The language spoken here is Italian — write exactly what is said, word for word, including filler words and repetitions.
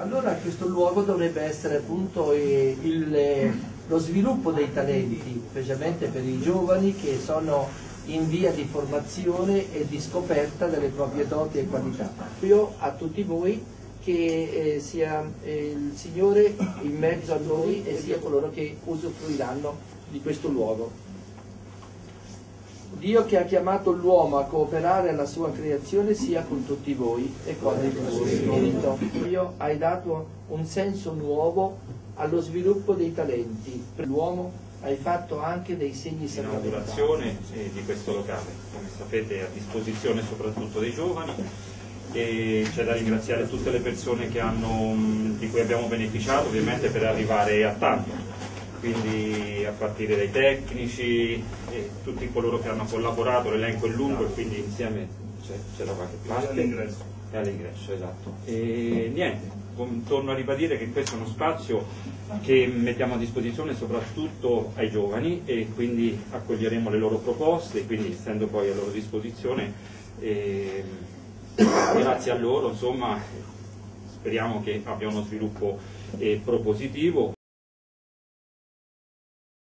Allora questo luogo dovrebbe essere appunto eh, il, eh, lo sviluppo dei talenti, specialmente per i giovani che sono in via di formazione e di scoperta delle proprie doti e qualità. Io a tutti voi che eh, sia eh, il Signore in mezzo a noi e sia coloro che usufruiranno di questo luogo. Dio che ha chiamato l'uomo a cooperare alla sua creazione sia con tutti voi e con il tuo spirito. Dio hai dato un senso nuovo allo sviluppo dei talenti. Per l'uomo hai fatto anche dei segni sacramentali. Inaugurazione eh, di questo locale, come sapete, è a disposizione soprattutto dei giovani, e c'è da ringraziare tutte le persone che hanno, di cui abbiamo beneficiato ovviamente per arrivare a tanto. Quindi a partire dai tecnici e tutti coloro che hanno collaborato, l'elenco è lungo e quindi insieme c'è da qualche parte. all'ingresso. E all'ingresso, esatto. E niente, torno a ribadire che questo è uno spazio che mettiamo a disposizione soprattutto ai giovani e quindi accoglieremo le loro proposte, quindi essendo poi a loro disposizione, eh, grazie a loro, insomma, speriamo che abbia uno sviluppo eh, propositivo.